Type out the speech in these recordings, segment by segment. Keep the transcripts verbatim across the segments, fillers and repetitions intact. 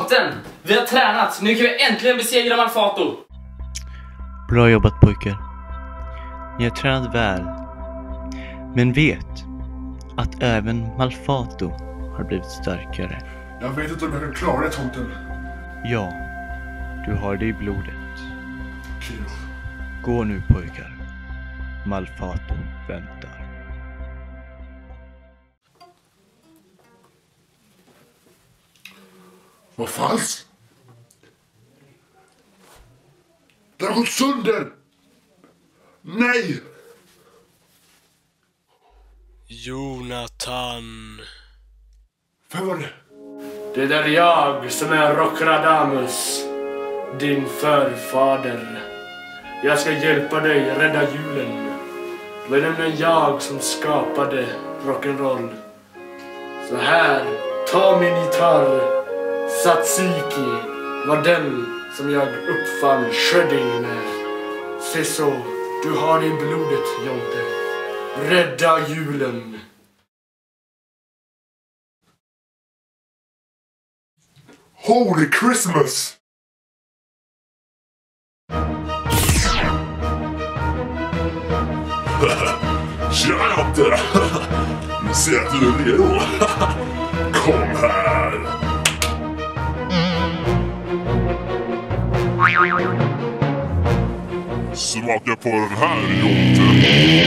Tomten, vi har tränat. Nu kan vi äntligen besegra Malfato. Bra jobbat pojkar. Ni har tränat väl. Men vet att även Malfato har blivit starkare. Jag vet inte om jag kan klara det, Tomten. Ja, du har det i blodet. Okej då. Gå nu pojkar. Malfato väntar. Vad fanns? Det har gått sönder! Nej! Jonathan. Vem var det? Det är jag som är Rockradamus, din förfader. Jag ska hjälpa dig rädda julen. Det var nämligen jag som skapade rock'n'roll. Så här, ta min gitarr. Satsiki var den som jag uppfann shredding med. Se så, du har det i blodet, Jonte. Rädda julen. Holy Christmas! Tjena Jonte! Nu ser jag att du är redo. Kom här! Smaka på den här, Jonte.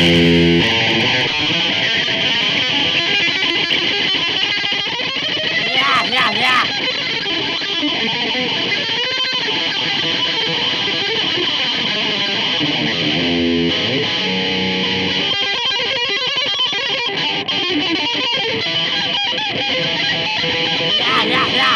Ja, ja, ja. Ja, ja, ja.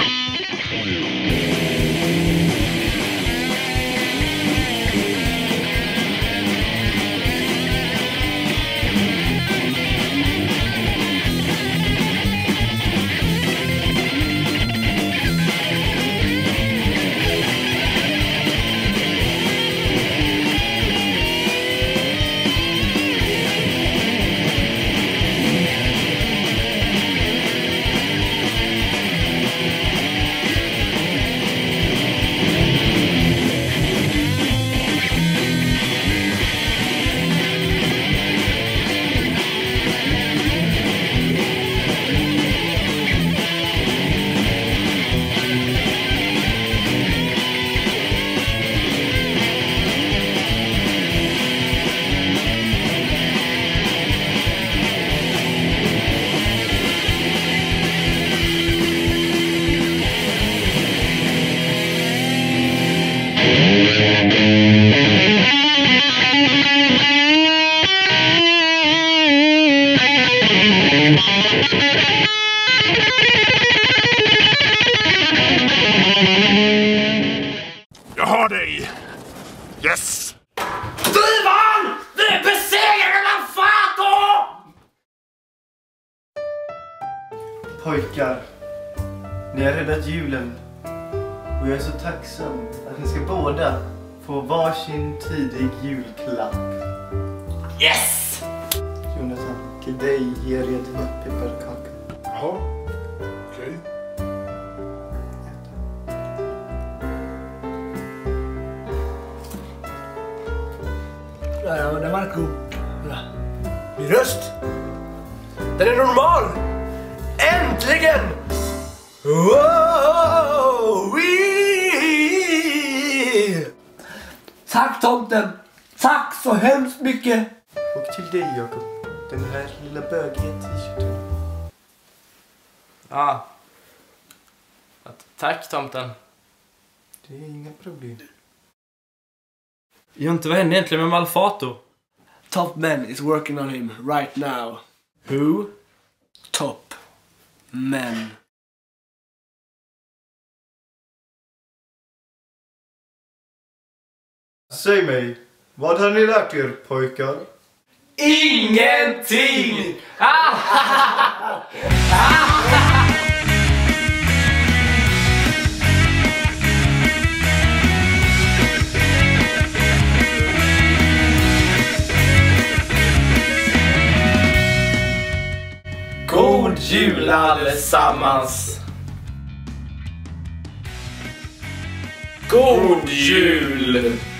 Jag har dig! Yes! Vi vann! Vi besegrade Malfato! Pojkar, ni har räddat julen. Och jag är så tacksam att ni ska båda få varsin tidig julklapp. Yes! Jonathan, till dig ger jag dina pepparkakor. Jaha, okej. Ja, det Marco. Min röst. Den är normal. Äntligen! Wow! Wee! Tack tomten. Tack så hemskt mycket. Och till dig Jakob, den här lilla bögiga t-shirten. Ja. Tack tomten. Det är inga problem. Jonte, vad hände egentligen med Malfato? Top Man is working on him right now. Who? Top Man. Säg mig, vad har ni lärt er pojkar? Ingenting! God jul allesammans! God jul!